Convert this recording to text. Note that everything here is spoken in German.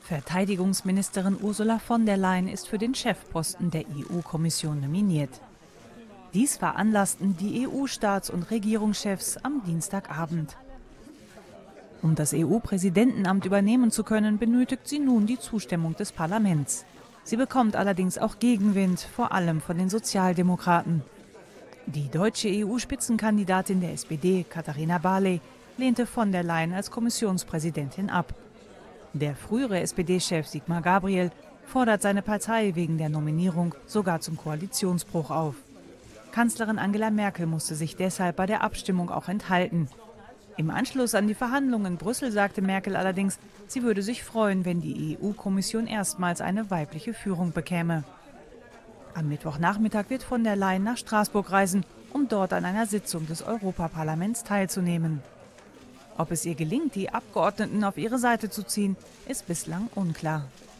Verteidigungsministerin Ursula von der Leyen ist für den Chefposten der EU-Kommission nominiert. Dies veranlassten die EU-Staats- und Regierungschefs am Dienstagabend. Um das EU-Präsidentenamt übernehmen zu können, benötigt sie nun die Zustimmung des Parlaments. Sie bekommt allerdings auch Gegenwind, vor allem von den Sozialdemokraten. Die deutsche EU-Spitzenkandidatin der SPD, Katharina Barley, lehnte von der Leyen als Kommissionspräsidentin ab. Der frühere SPD-Chef Sigmar Gabriel fordert seine Partei wegen der Nominierung sogar zum Koalitionsbruch auf. Kanzlerin Angela Merkel musste sich deshalb bei der Abstimmung auch enthalten. Im Anschluss an die Verhandlungen in Brüssel sagte Merkel allerdings, sie würde sich freuen, wenn die EU-Kommission erstmals eine weibliche Führung bekäme. Am Mittwochnachmittag wird von der Leyen nach Straßburg reisen, um dort an einer Sitzung des Europaparlaments teilzunehmen. Ob es ihr gelingt, die Abgeordneten auf ihre Seite zu ziehen, ist bislang unklar.